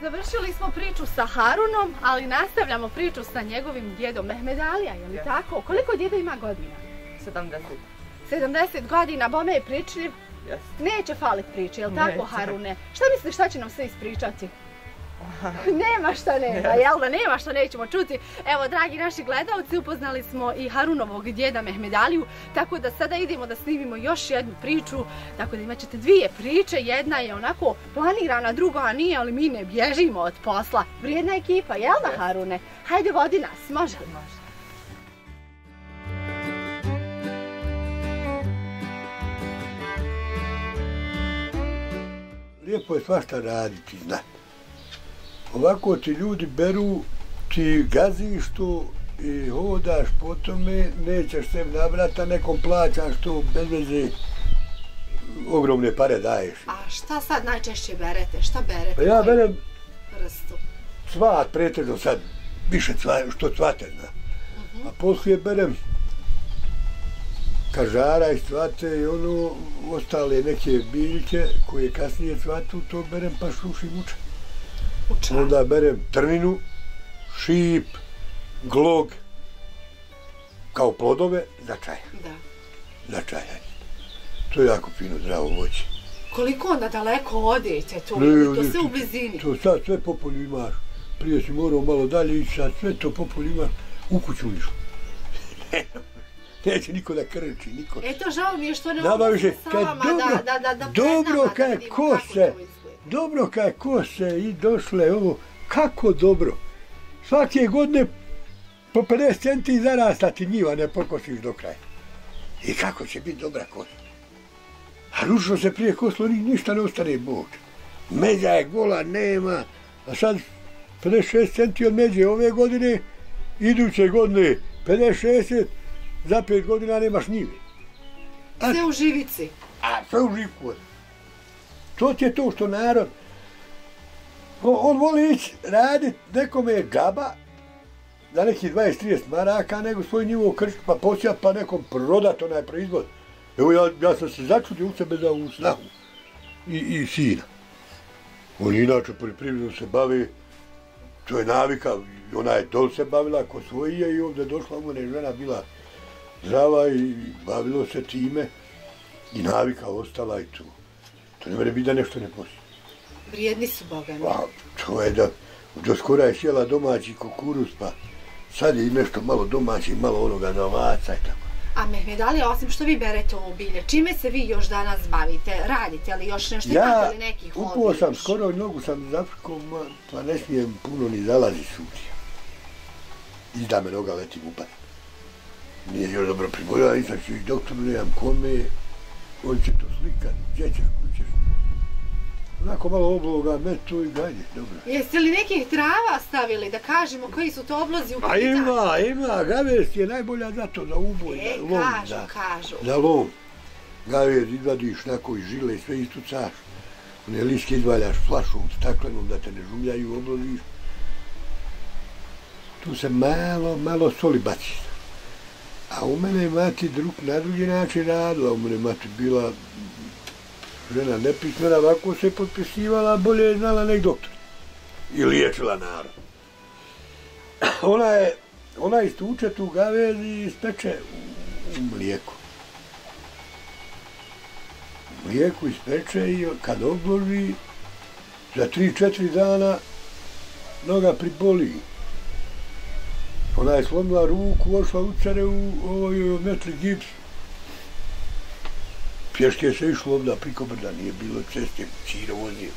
završili smo priču sa Harunom, ali nastavljamo priču sa njegovim djedom Mehmed Alija, je li tako? Koliko djeda ima godina? 70. 70 godina, bome je pričljiv. Neće falit priče, je li tako, Harune? Šta misliš, šta će nam sve ispričati? Nema šta nema, jel da? Nema šta nećemo čuti. Evo, dragi naši gledalci, upoznali smo i Harunovog djeda Mehmed Aliju, tako da sada idemo da snimimo još jednu priču, tako da imat ćete dvije priče, jedna je onako planirana, druga nije, ali mi ne bježimo od posla. Vrijedna ekipa, jel da, Harune? Hajde, vodi nas, može li? Može. Lijepo je svašta raditi, zna. Ovako ti ljudi beru, ti gaziš to i hodaš po tome, nećeš se nabrati, a nekom plaćaš to bez veze, ogromne pare daješ. A šta sad najčešće berete? Šta berete? Pa ja berem vrstu? Cvat, pretežno sad, više što cvate, zna. A poslije berem kažara i cvate i ono, ostale neke biljke koje kasnije cvatu, to berem pa šušim učem. Onda berem trninu, šip, glog, kao plodove, za čaj. Da. Za čaj. To je jako fino, zdravo voće. Koliko onda daleko odete tu? To sve u blizini? To sad sve po polju imaš. Prije si morao malo dalje ići, sad sve to po polju imaš, u kuću išlo. Neće niko da krči, niko. Eto, žao mi je što ne mogu sa vama da dobro kaj kose. Dobro kaj kose i došle ovo, kako dobro. Svake godine po 50 centi zarasta ti njiva, ne pokosiš do kraja. I kako će biti dobra kosa. A ručno se prije koslo, ništa ne ostane Bog. Međa je gola, nema. A sad 56 centi od međe ove godine, iduće godine 50-60, za 5 godina nemaš njive. Sve u živici. A sve u živku. To ti je to što narod, on voli ići radit nekome je džaba za neki 20-30 maraka, nego svoj njivo kršiti pa posijat pa nekom prodat onaj proizvod. Evo ja sam se začudio u sebe za ovu snahu i sina. Oni inače poljoprivredom se bave, to je navika, ona je dol se bavila ko svoji je i ovdje došla, ona je žena bila zdrava i bavilo se time i navika ostala i tu. To ne mora biti da nešto ne postoji. Vrijedni su bogani. Pa, to je da do skora je sjela domaći kukuruz, pa sad je i nešto malo domaći, malo onoga novaca i tako. A Mehmed Alija, osim što vi berete ovo bilje, čime se vi još danas bavite? Radite li još nešto? Ja upuo sam skoro, nogu sam zafrkao, pa ne smijem puno ni zalazi sutija. Izda me noga, letim upad. Nije još dobro pribolila, nisam ću i doktoru, nemam kome, on će to slikat, gdje ćeš, kućeš. Onako malo obloga, metu i gajde, dobro. Jeste li nekih trava stavili, da kažemo koji su to oblozi u pitanju? Ima, gavest je najbolja za to, za uboj, za lom. Kažu. Za lom. Gavest izvadiš nako iz žile i sve istucaš. One liške izvaljaš flašom, staklenom, da te ne žumljaju, obložiš. Tu se malo soli baciš. A u mene je mati na drugi način radila, u mene mati bila žena nepismena, ovako se potpisivala, bolje je znala nek doktor. I liječila narod. Ona istuče tu gavez i ispeče u mlijeku. U mlijeku ispeče i kad obloži, za 3-4 dana noga priboli. Ona je slomila ruku, ošla u care u ovoj odmetli gips. Pješke se išlo ovdje priko brda, nije bilo ceste, Čiro vozio.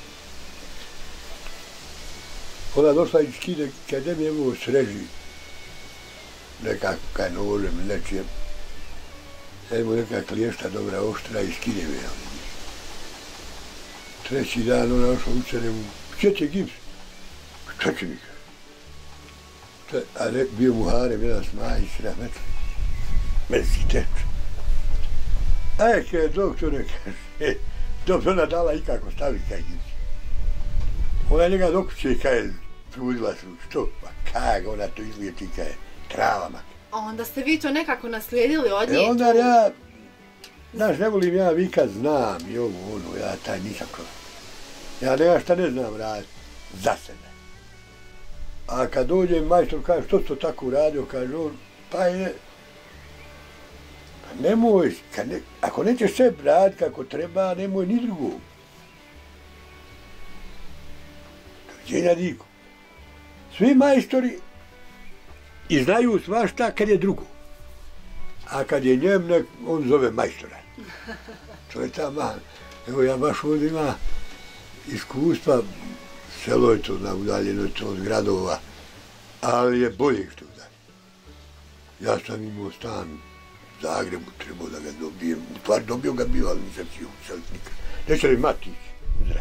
Ona došla iz skide, kad mi je ovo sreži, nekako kaj nožem, nečijem. Evo neka kliješta dobra, oštra i skide me. Treći dan ona ošla u care u, gdje će gips? Šta će mi kaže? A bio mu harem, jedan smajić, rahmetli. Medicinski teče. Kaj doktore, kaže, dobro ona dala i kako stavi kaj gips. Ona njega do kuće i kaj trudila se, što? Pa kaj ona to izliječi, kaj trava mak. A onda ste vi to nekako naslijedili od nje? Onda ja, znaš, ne volim ja vikat znam i ovo, ono, ja taj nisam kroz. Ja nema šta ne znam raditi. za sebe. A kad dođe majstor, kaže, što si to tako uradio, kaže on, pa nemoj, ako nećeš sve raditi kako treba, nemoj ni drugo. Doviđenja Diko. Svi majstori i znaju svašta kad je drugo. A kad je njem, on zove majstora. To je ta man. Evo ja baš ovdje ima iskustva, selo je to na udaljeno to od gradova, ali je bolje što udalje. Ja sam imao stan u Zagrebu, trebao da ga dobijem. U stvari dobio ga bio, ali nisam si useliti nikad. Neće li Matić uzrat.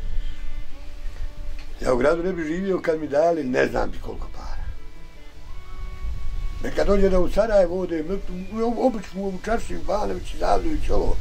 Ja u gradu ne bi živio kad mi dali ne znam ti koliko para. Neka dođe da u Sarajevo ode, obično u Čarši, Ivanović, Zavljević, ovo.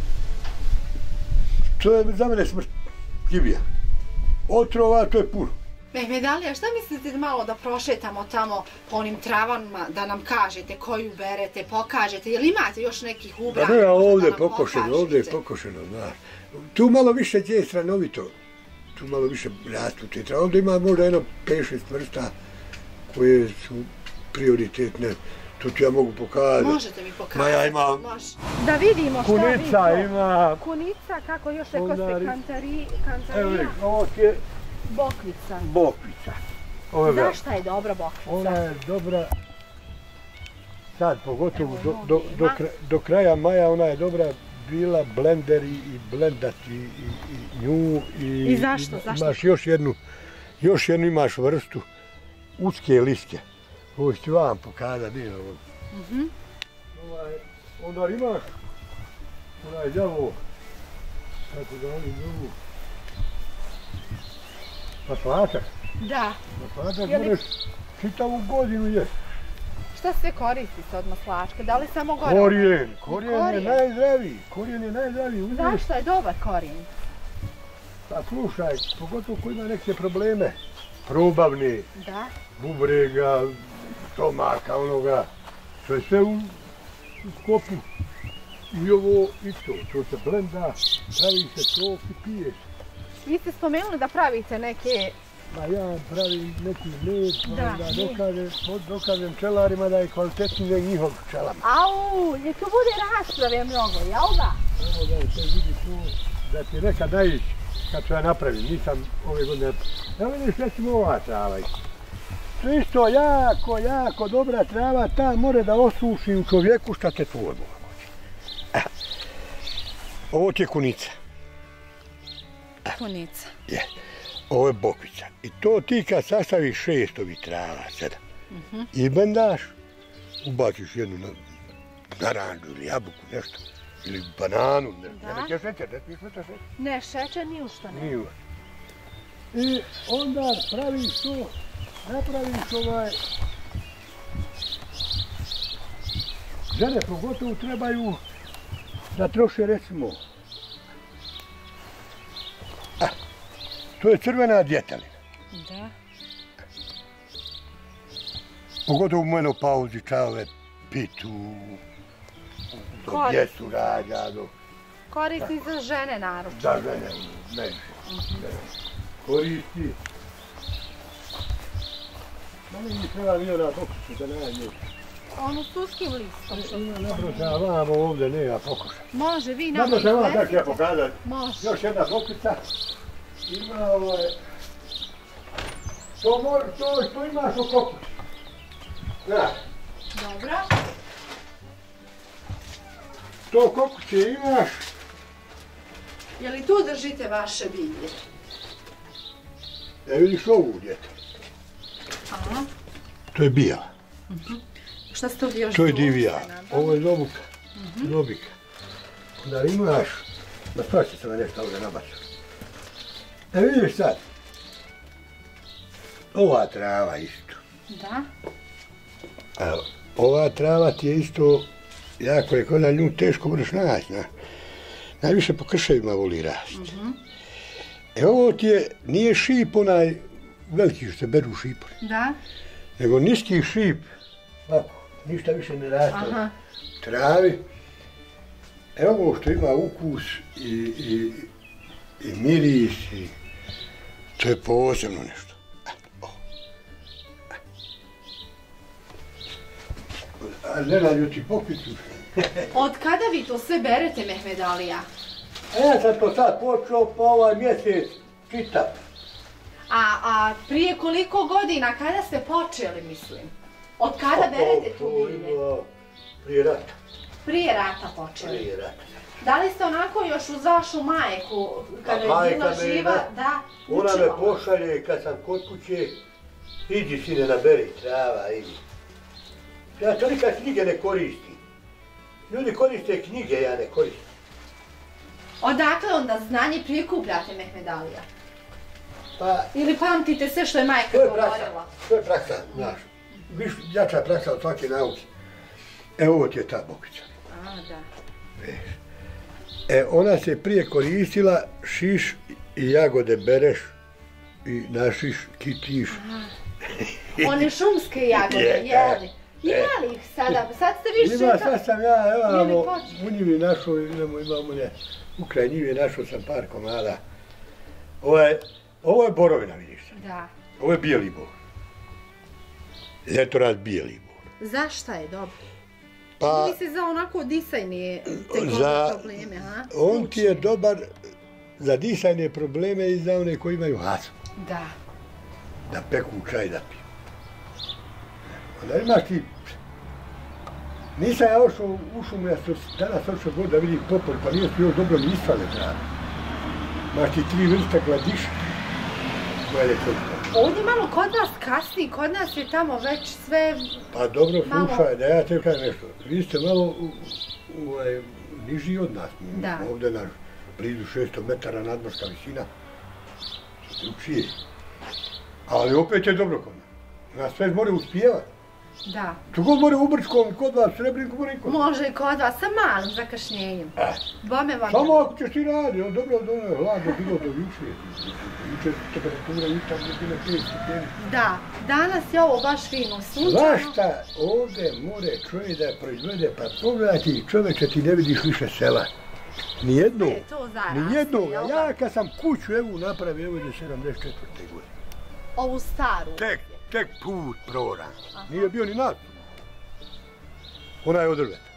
To je za mene smrt. Kibija. Otrova, to je puno. Mehmedalija, šta mislite malo da prošetamo tamo po onim travama, da nam kažete koju berete, pokažete, jel imate još nekih ubrana? Da nema ovdje pokošeno, ovdje je pokošeno, znaš. Tu malo više gdje je stranovito, tu malo više rastu te trave. Ovdje ima možda jedno 5-6 vrsta koje su prioritetne. To ti ja mogu pokazati. Možete mi pokazati. Ma ja imam... Da vidimo šta vi to. Kunica ima... Kunica, kako još rekao ste, kantarija. Evo nek, ovo ti je... Bokvica. Bokvica. Zašto je dobra bokvica? Ona je dobra... Sad, pogotovo do kraja maja, ona je dobra bila blender i blendati i nju. I zašto? Imaš još jednu imaš vrstu uske liske. Ovo ću vam pokazati, nije ovo. Onda imaš onaj đavo, kako da oni zovu, maslačak. Da. Maslačak možeš čitavu godinu jesti. Šta se koristi se od maslačka? Da li samo gore? Korijen je najzdraviji. Korijen je najzdraviji. Zašto je dobar korijen? Pa slušaj, pogotovo ko ima neke probleme, probavne, bubrega, stomaka, onoga, to je sve u skopu. I ovo i to se blenda, pravi se sok i piješ. Vi ste spomenuli da pravite neke... Ma ja pravim neki med, da dokažem pčelarima da je kvalitetniji nego njihov pčelama. Au, je tu bude rasprave mnogo, jel da? Evo da se vidi tu, da ti nekad naići kad ću ja napravim, nisam ove godine... Evo vidiš recimo ova trava. To je isto jako dobra trava, ta more da osuši u čovjeku šta te tu odmah moći. Ovo ti je kunica. Kunica. Je. Ovo je bokvica. I to ti kad sastaviš 6 ovih trava, 7, i bendaš, ubaciš jednu naranđu ili jabuku, nešto, ili bananu, ne šećer, ne smiješ šećer. Ne, šećer ni u što ne. I onda praviš to, napraviš žene pogotovo trebaju da troše recimo. To je crvena djetelina. Da. Pogotovo u menopauzi čave pitu, do djecu rađa, do... Koristi za žene naročito. Za žene, ne. Koristi. Mene mi treba vidjela pokušati da nađe. Onu s uskim listom. Naprošam vam ovdje, ne ja pokušam. Može, vi nama izvestite. Naprošam vam kako ja pokazati. Može. Još jedna pokuša. Ima to imaš u kokući. Znaš. Dobro. To kokuće imaš. Je li tu držite vaše bilje? Vidiš ovu djetu. Aha. To je bijela. Šta ste ovdje još? To je divija. Ovo je zobuka. Zobika. Onda imaš... Ma to će se me nešto ovdje nabaciti. Vidiš sad. Ova trava isto. Da. Evo, ova trava ti je isto, jako je kod nju teško budeš naći. Najviše po krševima voli rasti. Ovo ti je, nije šip onaj veliki što se beru šipori. Da. Nego niski šip, ovako, ništa više ne raste travi. Evo ovo što ima ukus i miris To je posebno nešto. A ne radim ti pokritu. Od kada vi to sve berete, Mehmed Alija? Ja sam to sad počeo pa ovaj mjesec čitam. A prije koliko godina, kada ste počeli, mislim? Od kada berete tu uljine? Prije rata. Prije rata počeli? Prije rata. Da li ste onako još uz vašu majku, kada je bila živa, da učila? Ona me pošalje kad sam kod kuće, idi sine naberi trava, idi. Ja to nikad knjige ne koristim. Ljudi koriste knjige, ja ne koristim. Odakle onda znanje prikupljate, Mehmed Alija? Pa, ili pamtite sve što je majka govorila? To je praksa, znaš. Viš jača praksa od svake nauke. E, ovo ti je ta bokica. A, da. Ona se prije koristila, šiš i jagode bereš i našiš, kitiš. One šumske jagode, jeli? Ima li ih sada? Sad ste više... Ima, sad sam ja, evo, u njivi našao, imamo ne, u kraj njivi našao sam par komada. Ovo je borovina, vidiš sad. Da. Ovo je bijeli bor. Ljetorad bijeli bor. Zašta je dobro? Pa... Ili se za onako disajne tekovne probleme, ha? On ti je dobar za disajne probleme i za one koji imaju astmu. Da. Da peku čaj da piju. Onda imaš ti... Nisam ja ošao u šumu, ja sam danas ošao god da vidim topor, pa nije su još dobro ni isfale trave. Imaš ti 3 vrsta gladiša. Koja je to? Ovdje malo kod nas kasni, kod nas je tamo već sve... Pa dobro, slušaj, da ja te kažem nešto. Vi ste malo niži od nas. Da. Ovdje na blizu 600 metara nadmorska visina. Drugčije. Ali opet je dobro kod nas. Nas sve more uspijevati. Da. To god more u Brčkom, kod vas, Srebrinku more i kod vas. Može i kod vas, sa malim zakašnjenjem. Bome vam... Samo ako ćeš ti radi, dobro da ono je hladno bilo do juče. Juče temperatura jutra je bila 5 stupnjeni. Da, danas je ovo baš fino sunčano. Znaš šta, ovdje more čovjek da proizvede, pa pogledaj ti čoveče, ti ne vidiš više sela. Nijednog. Nijednog. Ja kad sam kuću evu napravio, evo je 74. godine. Ovu staru? Tek put proran. Nije bio ni nas. Ona je od drveta.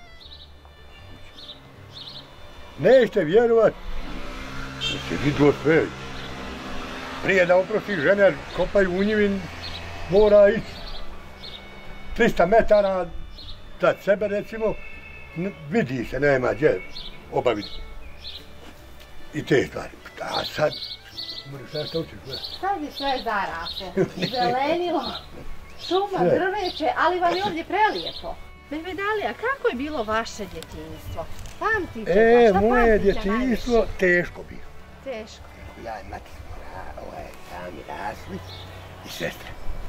Nećete vjerovat da se vidio sve. Prije da oprosti žene kopaju u njivin, mora ići 300 metara da sebe recimo, vidi se, nema gdje obaviti. I te stvari. A sad, šta hoćeš gledati? Sad je sve zaraslo, zelenilo, šuma, drveće, ali vam je ovdje prelijepo. Mehmed Alija, kako je bilo vaše djetinjstvo? Pamtite ga, šta pamtite moje djetinjstvo teško bilo. Teško. Ja i mati smo sami rasli i sestre.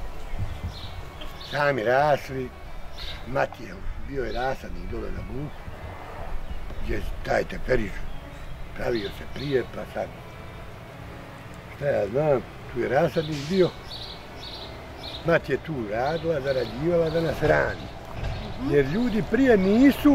Sami rasli, mati je bio je rasadnik dole na Buku, gdje taj teperić pravio se prije, pa sad, šta ja znam, tu je rasadnik bio. Mati je tu radila, zarađivala da nas hrani. Jer ljudi prije nisu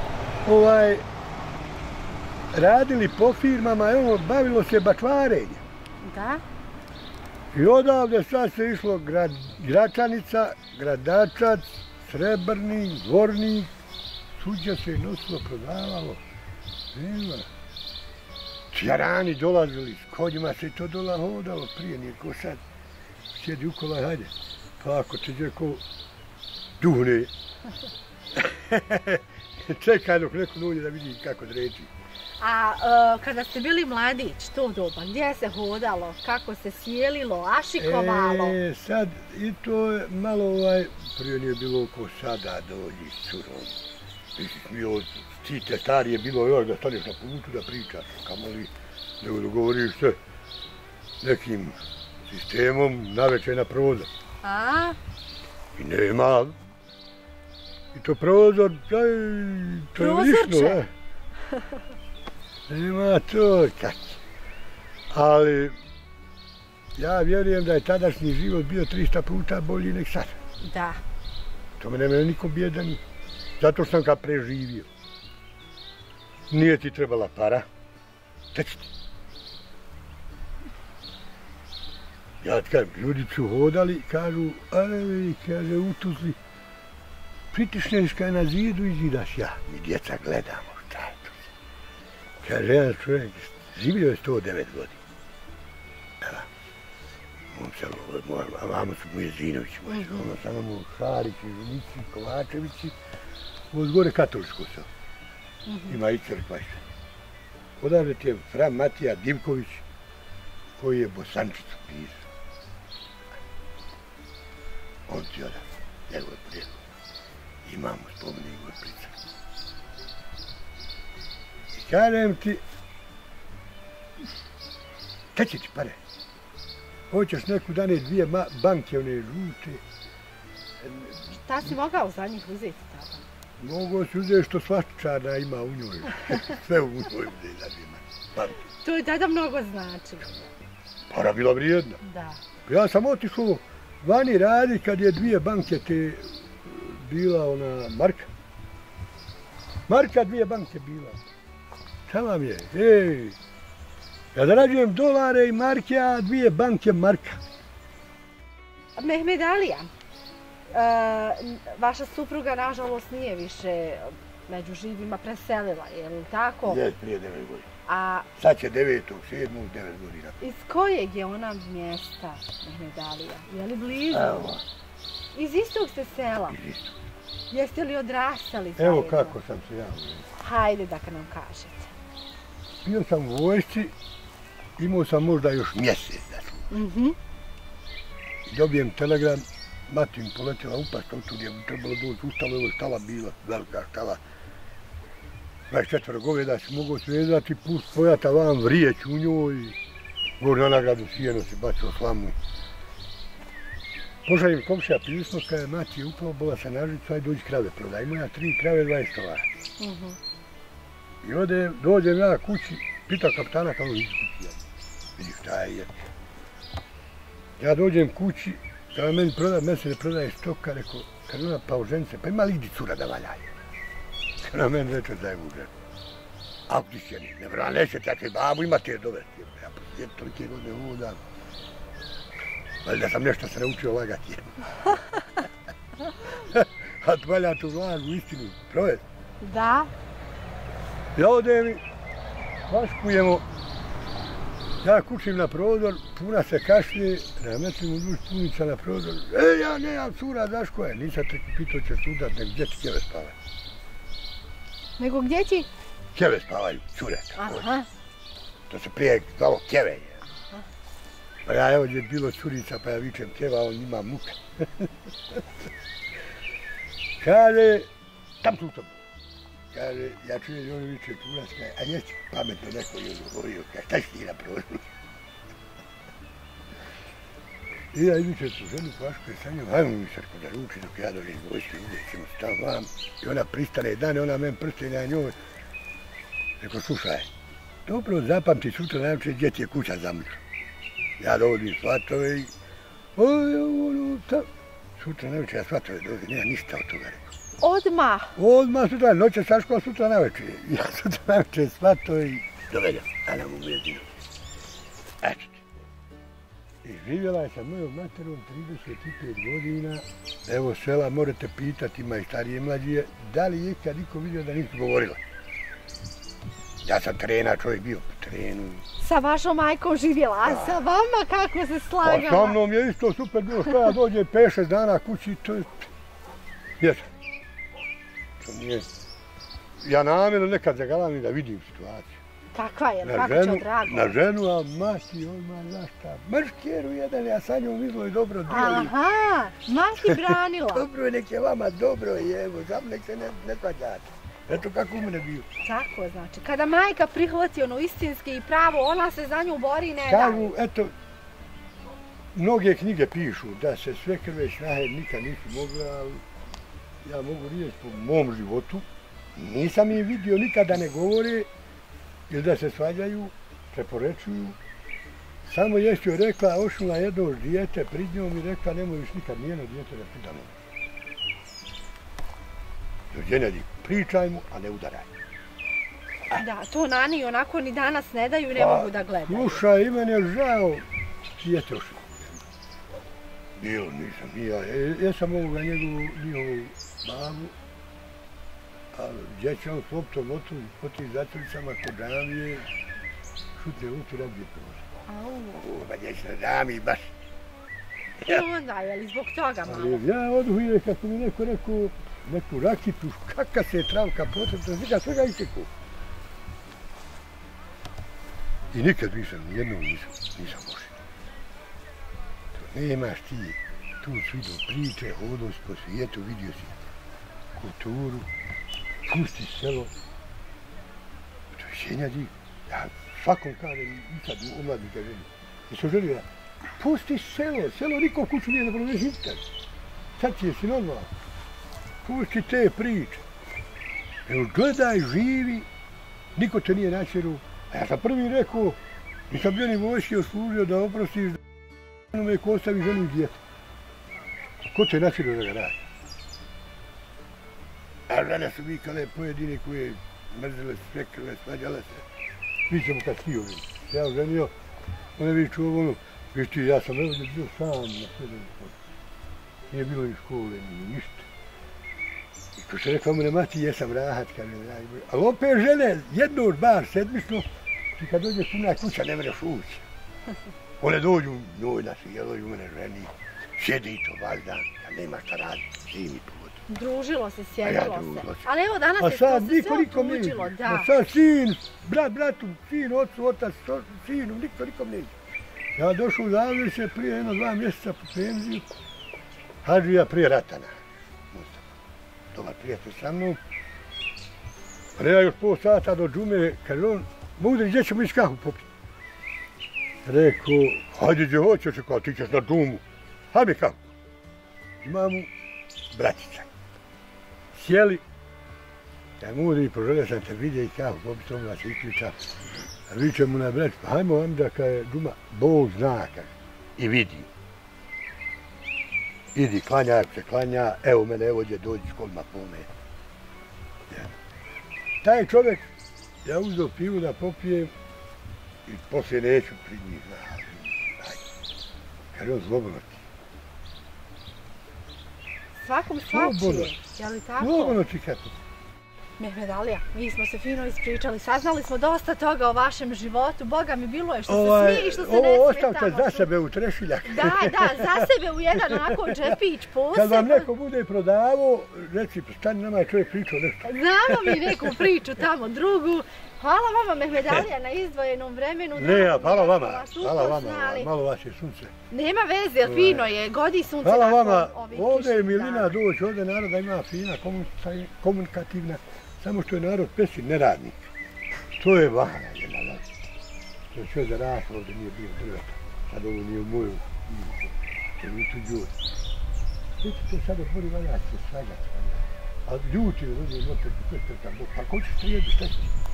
radili po firmama, bavilo se bačvarenjem. Da. I odavde sad se išlo Gračanica, Gradačac, Srebrnik, Dvornik, suđa se nosilo, prodavalo. Nema. Tjarani dolazili, s konjima se to dola hodalo prije, nije ko sad. Sjedi ukola, hajde. Pa ako te gdje ko duhne. Čekaj dok neko dođe da vidi kako dreči. A kada ste bili mladić, to doba, gdje se hodalo, kako se sjelilo, ašikovalo? Sad i to je malo prije nije bilo ko sada dođi s curom. Mislim, ti starije bilo još da staneš na putu da pričaš, kamoli nego dogovoriš se nekim sistemom navečer na prozor. A? I nema. I to prozor, to je lišno, Nema to, kak. Ali, ja vjerujem da je tadašnji život bio 300 puta bolji nek sad. Da. To me nema niko bjedan, zato što sam ga preživio. Nije ti trebala para, teći ti. Ja ti kažem, ljudi su hodali, kažu, ale, kaže, u Tuzli, pritišneš kaj na zidu i zidaš. Ja, mi djeca gledamo, šta je to? Kaže, jedan čovjek, živio je 109 godina. Evo, vamo su mu Jezinović, ono samo mu Šarić, Žunići, Kovačevići, od gore katoličko se. Ima i crkva i sve. Odavde ti je Fra Matija Divković, koji je Bosančicu pisao. On ti odavde, njegov prijatelj. Imamo spomenik u Pricaku. I kažem ti, kad će ti pare? Hoćeš neku dane 2 banke, one žute. Šta si mogao za njih uzeti tada? Mogu si uzeti što svaščana ima u njoj. Sve u njoj uzeti da ima. To je tada mnogo značilo. Para bila vrijedna. Da. Ja sam otišao vani radi kad je 2 banke te bila ona marka. Marka 2 banke bila. Šta vam je? Ej! Ja zarađujem dolare i marke, a 2 banke marka. Mehmed Alija, vaša supruga nažalost nije više među živima, preselila, je li tako? Je, prije 9 godina. A sad će 9. 7. 9 godina. Iz kojeg je ona mjesta, Mehmed Alija? Je li blizu? Evo. Iz istog ste sela? Iz istog. Jeste li odrastali zajedno? Evo kako sam se ja uvijek. Hajde da nam kažete. Bio sam u vojsci, imao sam možda još mjesec da služim. Dobijem telegram, mati mi poletila upast, otud je trebalo doći u štalu, evo štala bila, velika štala. 24 goveda si mogao svezati, pust pojata vam vrijeć u njoj, gore na nagradu sijeno si bacio slamu. Pošaljem komšija pismo, kada je mati upravo se na žicu, aj dođi krave prodaj. Ima 3 krave, 20 tolara. I dođem ja kući, pita kapitana kako vidi kući. Vidi šta je. Ja dođem kući, kada meni se ne prodaje stoka, rekao, kad ona pa u ženice, pa ima li gdje cura da valjaju? Kada meni reče da je u ženu. A ti se ne vran, neće takve babu, ima te dovesti. Ja poslijed tolike godine hodam. Valjda sam nešto se naučio lagati. A valja tu lažu istinu, provesti. Da. Ja odem i vaškujemo. Ja kućim na prodor, puna se kašlje, nametim u duž punica na prodor. Ja nemam cura, znaš ko je? Nisam te pitao ćeš udat, nego gdje ti kjeve spavaju. Nego gdje ti? Kjeve spavaju, cure. Aha. To se prije zvalo kjeve. Pa ja evo gdje je bilo curica, pa ja vičem kjeva, on ima muka. Kaže, tam tu to. Kaže, ja čujem i on viče curac, a jesi pametno neko je govorio, kaže, šta si ti na prozoru? I ja viče tu ženu Pašku i sa njom, hajmo mi Srko da ruči dok ja dođem iz vojske, vidjet ćemo se tam vam. I ona pristane dane, ona men prstenja njoj. Rekao, slušaj, dobro zapamti sutra najveće gdje ti je kuća zamlju. Ja dovodim svatove i... Sutra najveće ja svatove dovodim, nema ništa od toga, rekao. Odmah? Odmah sutra, noće Saško, sutra najveće. Ja sutra najveće svatove i... Dovedem, a nam u Mezinu. Eto ti. I živjela je sa mojom materom 35 godina. Evo sela, morate pitati, ima i starije i mlađije, da li je ikad niko vidio da nisu govorila. Ja sam trener, čovjek bio po terenu. Sa vašom majkom živjela, a sa vama kako se slagala? Pa sa mnom je isto super bilo, što ja dođem 5-6 dana kući, to je... Jesam. To nije... Ja namjerno nekad zagalam da vidim situaciju. Kakva je, kako će drago? Na ženu, a mati odmah, znaš šta, mrškeru jedan, ja sa njom izlo i dobro dijelim. Aha, mati branila. Dobro je, nek je vama dobro je, evo, sam nek se ne svađate. Eto kako u mene bio. Tako znači, kada majka prihvati ono istinski i pravo, ona se za nju bori i ne daje. Kažu, eto, mnoge knjige pišu da se sve krve snahe nikad nisu mogle, ali ja mogu reći po mom životu, nisam ih vidio nikad da ne govore ili da se svađaju, preporečuju. Samo jest joj rekla, ošla jedno dijete pred njom i rekla, nemoj još nikad nijeno dijete da pita noć. Dođenjadi, pričaj mu, a ne udaraj. Da, to nani onako ni danas ne daju i ne mogu da gledaju. Slušaj, i meni je žao, dijete ošlo. Bilo, nisam ni ja. Ja sam ovoga njihovu babu, a djeća on s loptom otu, po tim zatvoricama kod džamije, šutne utu rabdje prođe. Ba djeća dami, baš. I onda, je li zbog toga malo? Ja oduhuje, kako mi neko rekao, neku rakitu, kakva se je travka potrebna, svega isteku. I nikad jednom nisam pošao. Nemaš ti, tu si vidio priče, hodao si po svijetu, vidio si kulturu, pusti selo. To je sjenja divno. Ja svakom kažem, i sad omladnika želim. I što želim da, pusti selo niko kuću nije da proveš nikad. Sad ti jesi normalno. Pusti te priče. Evo gledaj, živi, niko te nije načeru. A ja sam prvi rekao, nisam bio ni vojski oslužio da oprostiš onome ko ostavi ženu i djetu. Ko te načeru da ga radi? A žene su vikale pojedine koje mrzile, svekrle, svađale se. Mi ćemo kad ti ovim. Ja oženio, one viču ono, viš ti, ja sam ovdje bio sam na srednjem školu. Nije bilo ni škole, ni ništa. I ko se rekao mene, mati, jesam rahat, kad me dragi boje. Ali opet žene, jedno bar sedmično, i kad dođe puna kuća, ne mereš ući. One dođu, njoj naši, jeloju mene ženi, sjedi to valjdan, kad nema šta radi, zimi povod. Družilo se, sjedilo se. Ali evo danas je to se sve otuđilo, da. A sad sin, bratu, sin, ocu, otac, sinu, nikom ne ide. Ja došao u Zavljiće prije 1-2 mjeseca po penziju, Hadžija prije ratana. Dobar prijatelj sa mnom. Ja još pol sata do džume, kaže on, Mudri, gdje ćemo ići kahu popiti? Rekao, hajde gdje hoćeš, kao ti ćeš na džumu. Hajde kahu. Imamo bratica. Sjeli. Ja Mudri, poželio sam te vidje i kahu popiti, on vas isključa. A viče mu na brać, pa hajmo onda kada je džuma, Bog zna kaže. I vidi. Idi, klanja, se klanja, evo mene, evo gdje dođi s kolima pome. Taj čovjek, ja uzeo pivu da popijem i poslije neću pri njih. Kaže on, slobodno ti. Svakom svačije, je li tako? Slobodno ti kako. Mehmed Alija, mi smo se fino ispričali, saznali smo dosta toga o vašem životu, Boga mi bilo je što se smije i što se ne smije tamo. Ovo ostavite za sebe u trešiljak. Da, za sebe u jedan onako džepić posebno. Kad vam neko bude prodavao, reci, stani, nama je čovjek pričao nešto. Znamo mi neku priču tamo, drugu. Hvala vama, Mehmed Alija, na izdvojenom vremenu. Ne, hvala vama, malo vas je sunce. Nema veze, fino je, godi sunce nakon ovih kišnih dana. Hvala vama, ovdje je milina doći, ovdje naroda ima fina, komunikativna. Samo što je narod pesi neradnik. To je vana jedna vlast. To je sve zaraslo, ovdje nije bilo drveta. Sad ovo nije u moju jer mi tu ljudi. Vidite, sad otvori valjac se svađat. A ljuti je ovdje motor, pa ko će strijedi, šta će?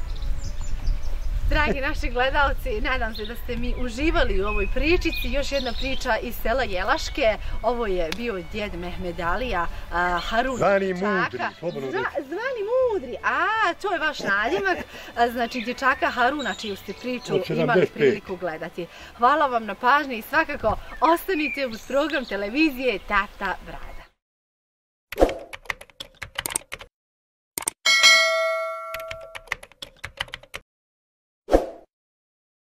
Dragi naši gledalci, nadam se da ste mi uživali u ovoj pričici. Još jedna priča iz sela Jelaške. Ovo je bio djed Mehmed Alija, Harun dječaka. Zvani Mudri, to je vaš nadimak. Znači dječaka Haruna, čiju ste priču imali priliku gledati. Hvala vam na pažnji i svakako ostanite uz program televizije Tata Brada.